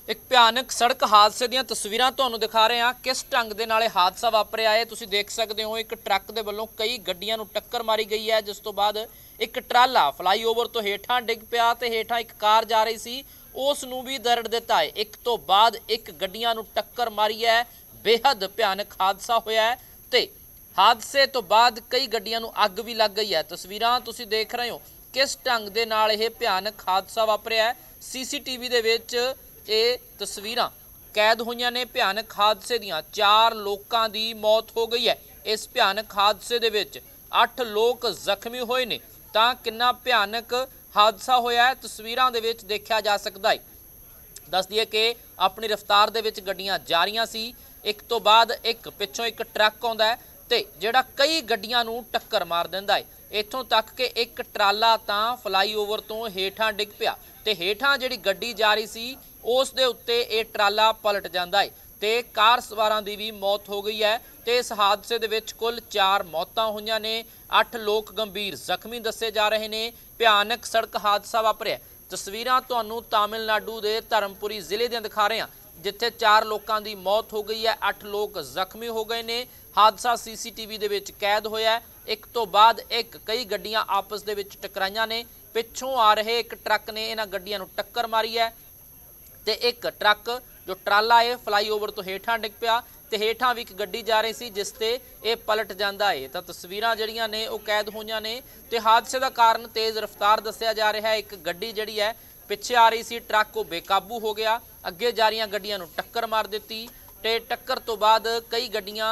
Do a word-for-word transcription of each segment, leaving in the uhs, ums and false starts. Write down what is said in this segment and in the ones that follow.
एक भयानक सड़क हादसे ਦੀਆਂ तस्वीरां ਤੁਹਾਨੂੰ दिखा रहे हैं। किस ढंग ਦੇ ਨਾਲ हादसा वापरिया है ਤੁਸੀਂ देख सकते हो। एक ट्रक ਦੇ ਵੱਲੋਂ कई ਗੱਡੀਆਂ ਨੂੰ टक्कर मारी गई है, जिस तो बाद एक ट्राला फ्लाईओवर तो हेठां डिग पिया ते हेठां एक कार जा रही सी उस नूं भी दरड़ दिता है। एक तो बाद एक ਗੱਡੀਆਂ ਨੂੰ टक्कर मारी है। बेहद भयानक हादसा होया है ते हादसे तो बाद कई ਗੱਡੀਆਂ ਨੂੰ ਅੱਗ भी लग गई है। तस्वीरां ਤੁਸੀਂ देख रहे हो किस ढंग ਦੇ ਨਾਲ ਇਹ ਭਿਆਨਕ ਹਾਦਸਾ ਵਾਪਰਿਆ है। सीसीटीवी ਦੇ ਵਿੱਚ ਇਹ ਤਸਵੀਰਾਂ कैद ਹੋਈਆਂ ਨੇ। ਭਿਆਨਕ ਹਾਦਸੇ ਦੀਆਂ ਚਾਰ ਲੋਕਾਂ ਦੀ ਮੌਤ ਹੋ ਗਈ है। इस ਭਿਆਨਕ ਹਾਦਸੇ ਦੇ ਵਿੱਚ ਅੱਠ ਲੋਕ ਜ਼ਖਮੀ ਹੋਏ ਨੇ। ਤਾਂ ਕਿੰਨਾ ਭਿਆਨਕ ਹਾਦਸਾ ਹੋਇਆ ਹੈ ਤਸਵੀਰਾਂ ਦੇ ਵਿੱਚ ਦੇਖਿਆ ਜਾ ਸਕਦਾ ਹੈ। ਦੱਸ ਦਈਏ ਕਿ ਆਪਣੀ ਰਫ਼ਤਾਰ ਦੇ ਵਿੱਚ ਗੱਡੀਆਂ ਜਾ ਰਹੀਆਂ ਸੀ। ਇੱਕ ਤੋਂ ਬਾਅਦ ਇੱਕ ਪਿੱਛੋਂ ਇੱਕ ਟਰੱਕ ਆਉਂਦਾ ਹੈ ਤੇ ਜਿਹੜਾ ਕਈ ਗੱਡੀਆਂ ਨੂੰ ਟੱਕਰ ਮਾਰ ਦਿੰਦਾ ਹੈ। ਇੱਥੋਂ ਤੱਕ ਕਿ ਇੱਕ ਟਰਾਲਾ ਤਾਂ ਫਲਾਈਓਵਰ ਤੋਂ ਹੇਠਾਂ ਡਿੱਗ ਪਿਆ ਤੇ ਹੇਠਾਂ ਜਿਹੜੀ ਗੱਡੀ ਜਾ ਰਹੀ ਸੀ ਉਸ ਦੇ ਉੱਤੇ ਇਹ ਟਰਾਲਾ ਪਲਟ ਜਾਂਦਾ ਹੈ ਤੇ ਕਾਰ ਸਵਾਰਾਂ ਦੀ ਵੀ ਮੌਤ ਹੋ ਗਈ ਹੈ। ਤੇ ਇਸ ਹਾਦਸੇ ਦੇ ਵਿੱਚ ਕੁੱਲ ਚਾਰ ਮੌਤਾਂ ਹੋਈਆਂ ਨੇ। ਅੱਠ ਲੋਕ ਗੰਭੀਰ ਜ਼ਖਮੀ ਦੱਸੇ ਜਾ ਰਹੇ ਨੇ। ਭਿਆਨਕ ਸੜਕ ਹਾਦਸਾ ਵਾਪਰਿਆ। ਤਸਵੀਰਾਂ ਤੁਹਾਨੂੰ ਤਾਮਿਲਨਾਡੂ ਦੇ ਧਰਮਪੁਰੀ ਜ਼ਿਲ੍ਹੇ ਦੀਆਂ ਦਿਖਾ ਰਹੇ ਹਾਂ, ਜਿੱਥੇ ਚਾਰ ਲੋਕਾਂ ਦੀ ਮੌਤ ਹੋ ਗਈ ਹੈ, ਅੱਠ ਲੋਕ ਜ਼ਖਮੀ ਹੋ ਗਏ ਨੇ। ਹਾਦਸਾ ਸੀਸੀਟੀਵੀ ਦੇ ਵਿੱਚ कैद ਹੋਇਆ ਹੈ। ਇੱਕ ਤੋਂ ਬਾਅਦ ਇੱਕ ਕਈ ਗੱਡੀਆਂ ਆਪਸ ਦੇ ਵਿੱਚ ਟਕਰਾਈਆਂ ਨੇ। ਪਿੱਛੋਂ ਆ ਰਹੇ ਇੱਕ ਟਰੱਕ ਨੇ ਇਹਨਾਂ ਗੱਡੀਆਂ ਨੂੰ ਟੱਕਰ ਮਾਰੀ ਹੈ ਤੇ ਇੱਕ ਟਰੱਕ जो ट्राला है फ्लाईओवर तो हेठां डिग पिया ते हेठां भी एक गड्डी जा रही सी जिस ते ये पलट जाता है। तो तस्वीरां जड़ियां ने वो कैद होईयां ने ते हादसे का कारण तेज़ रफ्तार दस्सिया जा रहा है। एक गड्डी जड़ी है पिछे आ रही सी, ट्रक वो बेकाबू हो गया, अगे जा रही गड्डियां नूं टक्कर मार दी ते टक्कर तो बाद कई गड्डियां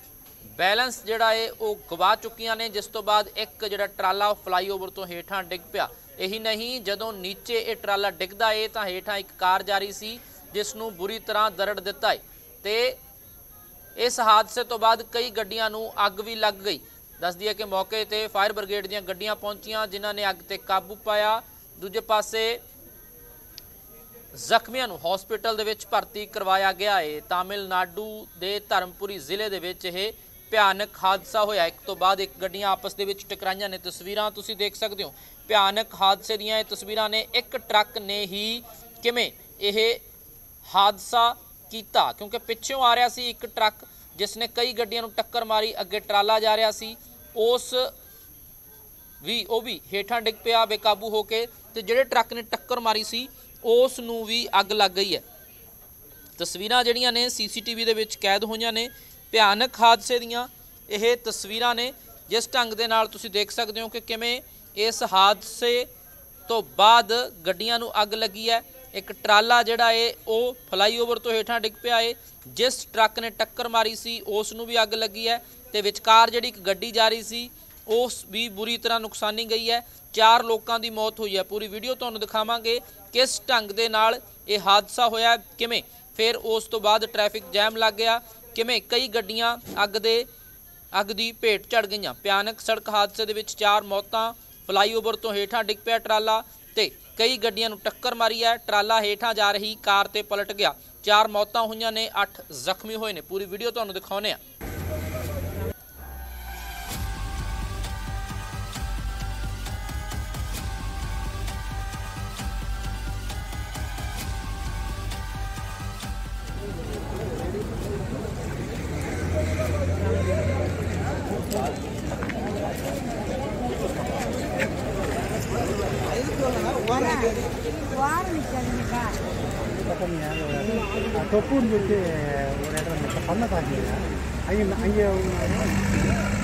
बैलेंस जिहड़ा है वो गवा चुकियां ने, जिस तो बाद एक जिहड़ा ट्राला फ्लाईओवर तो हेठां डिग पिया। यही नहीं, जदों नीचे ये ट्राला डिगदा है तो हेठां एक कार जा रही सी जिसनों बुरी तरह दरड़ दिता है ते इस हादसे तो बाद कई गड्डियां नूं अग भी लग गई। दस दिए कि मौके ते फायर ब्रिगेड दीयां गड्डियां पहुंचियां जिन्हां ने अग ते काबू पाया। दूजे पासे ਜ਼ਖਮੀਆਂ ਨੂੰ हॉस्पिटल ਦੇ ਵਿੱਚ ਭਰਤੀ ਕਰਵਾਇਆ ਗਿਆ है। ਤਾਮਿਲਨਾਡੂ ਦੇ ਧਰਮਪੁਰੀ ਜ਼ਿਲ੍ਹੇ ਦੇ ਵਿੱਚ ਇਹ ਭਿਆਨਕ ਹਾਦਸਾ ਹੋਇਆ। ਇੱਕ ਤੋਂ ਬਾਅਦ ਇੱਕ ਗੱਡੀਆਂ ਆਪਸ ਦੇ ਵਿੱਚ ਟਕਰਾਈਆਂ ਨੇ। ਤਸਵੀਰਾਂ ਤੁਸੀਂ ਦੇਖ ਸਕਦੇ ਹੋ ਭਿਆਨਕ ਹਾਦਸੇ ਦੀਆਂ ਇਹ ਤਸਵੀਰਾਂ ਨੇ। ਇੱਕ ਟਰੱਕ ਨੇ ਹੀ ਕਿਵੇਂ ਇਹ हादसा किया, क्योंकि पिछों आ रहा सी एक ट्रक जिसने कई गड्डियां टक्कर मारी, अगे ट्राला जा रहा सी उस भी वो भी हेठां डिग पिया बेकाबू होके ते जिहड़े ट्रक ने टक्कर मारी सी उस नूं भी अग लग गई है। तस्वीरां जिहड़ियां ने सीसीटीवी दे विच कैद होईयां ने। भयानक हादसे दीयां इह तस्वीरां ने, जिस ढंग दे नाल तुसीं देख सकदे हो कि किवें इस हादसे तो बाद गड्डियां नूं अग लगी है। एक ट्राला जिहड़ा है वो फ्लाईओवर तो हेठां डिग पिया है। जिस ट्रक ने टक्कर मारी सी उस नूं भी अग लगी है ते विचकार जिहड़ी एक गड्डी जा रही सी उस भी बुरी तरह नुकसानी गई है। चार लोगों की मौत हुई है। पूरी वीडियो तुहानूं दिखावांगे किस ढंग दे नाल ये हादसा होया, किवें फिर उस तो बाद ट्रैफिक जैम लग गया, किवें कई गड्डियां अग दे अग दी भेट चढ़ गईयां। भयानक सड़क हादसे दे विच चार मौतां, फ्लाईओवर तो हेठां डिग पिया ट्राला ते कई गड्डियां नूं टक्कर मारी है। ट्राला हेठां जा रही कार ते पलट गया। चार मौतां होईयां ने, अठ जख्मी होए ने। पूरी वीडियो तुहानूं दिखाउने आ। ataupun juga orang orang macam mana sahaja, ayo ayo